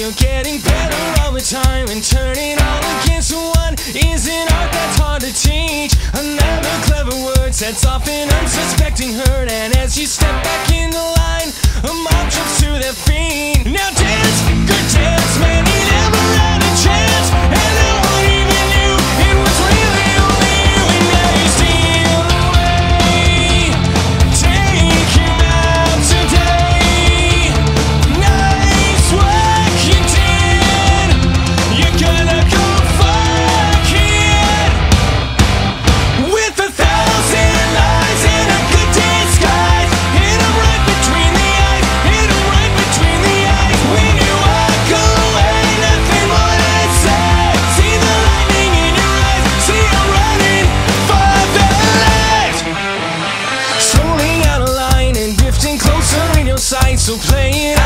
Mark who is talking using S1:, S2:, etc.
S1: you're getting better all the time, and turning all against one is an art that's hard to teach. Another clever word sets off an unsuspecting hurt, and as you step back in the line, a mob jumps to their feet. Now dance, good dance, man, he never had a chance, and no one even knew it was really only you, and now you steal away. Take him out today. Nice work you did. You're gonna go fuck it. With 1,000 lies and a good disguise, hit him right between the eyes, hit him right between the eyes. When you walk away, nothing more to say. See the lightning in your eyes, see him running for the light. Strolling out of line and drifting closer in your sight, so play it